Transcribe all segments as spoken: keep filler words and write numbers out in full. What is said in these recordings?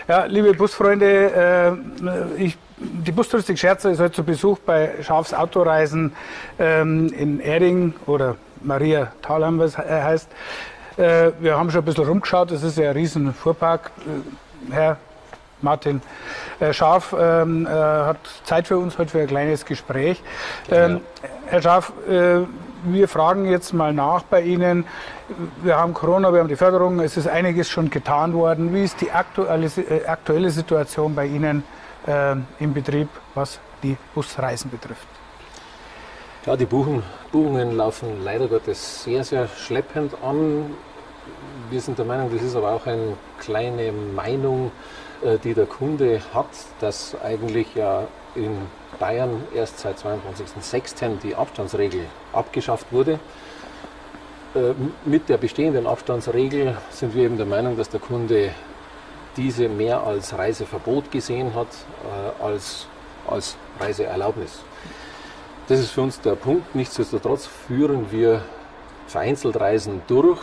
Ja, liebe Busfreunde, äh, ich, die Bustouristik Scherzer ist heute zu Besuch bei Schafs Autoreisen ähm, in Erding oder Maria Thalheim, was er heißt. Äh, wir haben schon ein bisschen rumgeschaut, es ist ja ein riesen Fuhrpark. Äh, Herr Martin äh, Scharf ähm, äh, hat Zeit für uns heute für ein kleines Gespräch. Ähm, ja. Herr Scharf, äh, wir fragen jetzt mal nach bei Ihnen. Wir haben Corona, wir haben die Förderung, es ist einiges schon getan worden. Wie ist die aktuelle, äh, aktuelle Situation bei Ihnen äh, im Betrieb, was die Busreisen betrifft? Ja, die Buchen, Buchungen laufen leider Gottes sehr, sehr schleppend an. Wir sind der Meinung, das ist aber auch eine kleine Meinung, äh, die der Kunde hat, dass eigentlich ja in Bayern erst seit zweiundzwanzigsten sechsten die Abstandsregel abgeschafft wurde. Äh, mit der bestehenden Abstandsregel sind wir eben der Meinung, dass der Kunde diese mehr als Reiseverbot gesehen hat, äh, als, als Reiseerlaubnis. Das ist für uns der Punkt. Nichtsdestotrotz führen wir vereinzelt Reisen durch.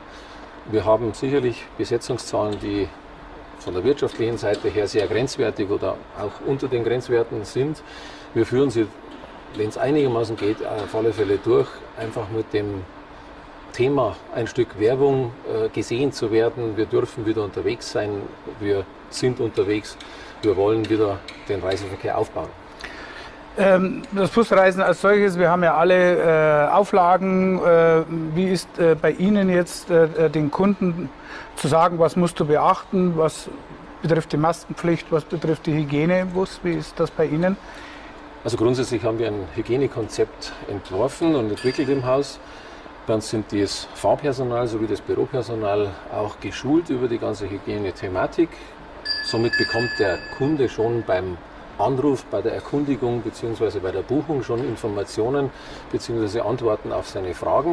Wir haben sicherlich Besetzungszahlen, die von der wirtschaftlichen Seite her sehr grenzwertig oder auch unter den Grenzwerten sind. Wir führen sie, wenn es einigermaßen geht, auf alle Fälle durch, einfach mit dem Thema ein Stück Werbung äh, gesehen zu werden. Wir dürfen wieder unterwegs sein, wir sind unterwegs, wir wollen wieder den Reiseverkehr aufbauen. Ähm, das Busreisen als solches, wir haben ja alle äh, Auflagen. Äh, wie ist äh, bei Ihnen jetzt äh, den Kunden zu sagen, was musst du beachten, was betrifft die Maskenpflicht, was betrifft die Hygiene im Bus, wie ist das bei Ihnen? Also grundsätzlich haben wir ein Hygienekonzept entworfen und entwickelt im Haus. Bei uns sind das Fahrpersonal sowie das Büropersonal auch geschult über die ganze Hygiene-Thematik. Somit bekommt der Kunde schon beim Anruf, bei der Erkundigung bzw. bei der Buchung schon Informationen bzw. Antworten auf seine Fragen.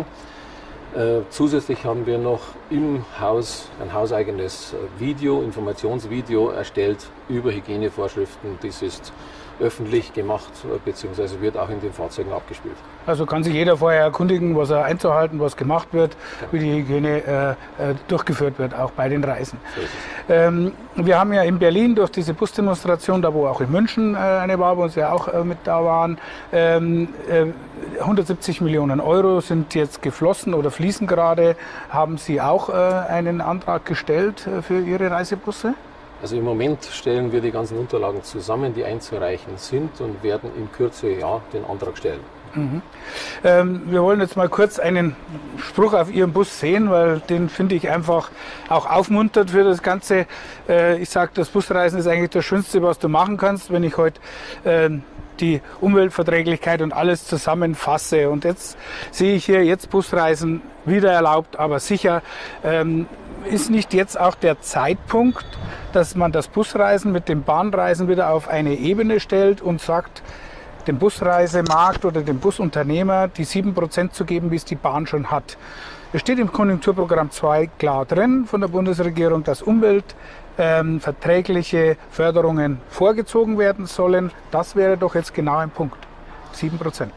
Äh, zusätzlich haben wir noch im Haus ein hauseigenes Video, Informationsvideo erstellt über Hygienevorschriften. Dies ist öffentlich gemacht bzw. wird auch in den Fahrzeugen abgespielt. Also kann sich jeder vorher erkundigen, was er einzuhalten, was gemacht wird, ja, wie die Hygiene äh, äh, durchgeführt wird, auch bei den Reisen. So ist es. Ähm, wir haben ja in Berlin durch diese Busdemonstration, da wo auch in München äh, eine war, wo Sie ja auch äh, mit da waren, ähm, äh, hundertsiebzig Millionen Euro sind jetzt geflossen oder fließen gerade. Haben Sie auch äh, einen Antrag gestellt äh, für Ihre Reisebusse? Also im Moment stellen wir die ganzen Unterlagen zusammen, die einzureichen sind und werden in Kürze ja den Antrag stellen. Mhm. Ähm, wir wollen jetzt mal kurz einen Spruch auf Ihrem Bus sehen, weil den finde ich einfach auch aufmunternd für das Ganze. Äh, ich sage, das Busreisen ist eigentlich das Schönste, was du machen kannst, wenn ich heute äh, die Umweltverträglichkeit und alles zusammenfasse. Und jetzt sehe ich hier, jetzt Busreisen wieder erlaubt, aber sicher. Ähm, ist nicht jetzt auch der Zeitpunkt, dass man das Busreisen mit dem Bahnreisen wieder auf eine Ebene stellt und sagt, dem Busreisemarkt oder dem Busunternehmer die sieben Prozent zu geben, wie es die Bahn schon hat? Es steht im Konjunkturprogramm zwei klar drin von der Bundesregierung, dass umweltverträgliche ähm, Förderungen vorgezogen werden sollen. Das wäre doch jetzt genau ein Punkt. sieben Prozent.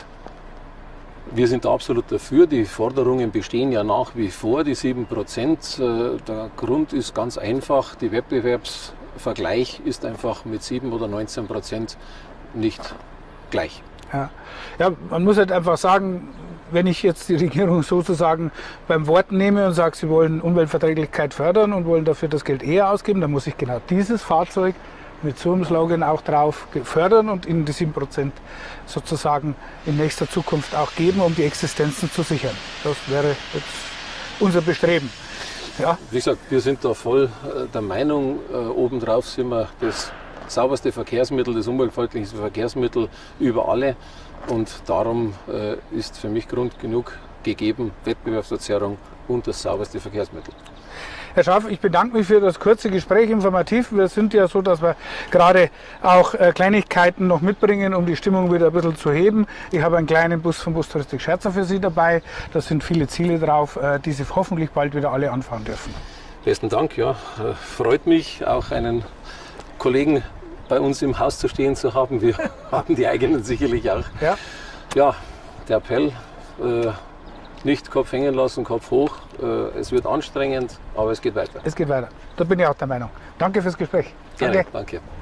Wir sind absolut dafür. Die Forderungen bestehen ja nach wie vor, die sieben Prozent. Der Grund ist ganz einfach. Der Wettbewerbsvergleich ist einfach mit sieben oder neunzehn Prozent nicht gleich. Ja. Ja, man muss halt einfach sagen, wenn ich jetzt die Regierung sozusagen beim Wort nehme und sage, sie wollen Umweltverträglichkeit fördern und wollen dafür das Geld eher ausgeben, dann muss ich genau dieses Fahrzeug mit so einem Slogan auch drauf fördern und ihnen die sieben Prozent sozusagen in nächster Zukunft auch geben, um die Existenzen zu sichern. Das wäre jetzt unser Bestreben. Ja. Wie gesagt, wir sind da voll der Meinung, äh, obendrauf sind wir das sauberste Verkehrsmittel, das umweltfreundlichste Verkehrsmittel über alle. Und darum äh, ist für mich Grund genug gegeben, Wettbewerbsverzerrung und das sauberste Verkehrsmittel. Herr Scharf, ich bedanke mich für das kurze Gespräch, informativ. Wir sind ja so, dass wir gerade auch äh, Kleinigkeiten noch mitbringen, um die Stimmung wieder ein bisschen zu heben. Ich habe einen kleinen Bus von Bustouristik Scherzer für Sie dabei. Da sind viele Ziele drauf, äh, die Sie hoffentlich bald wieder alle anfahren dürfen. Besten Dank, ja. Äh, freut mich, auch einen Kollegen bei uns im Haus zu stehen zu haben. Wir haben die eigenen sicherlich auch. Ja, ja, der Appell, äh, nicht Kopf hängen lassen, Kopf hoch. Äh, es wird anstrengend, aber es geht weiter. Es geht weiter. Da bin ich auch der Meinung. Danke fürs Gespräch. Gerne, danke.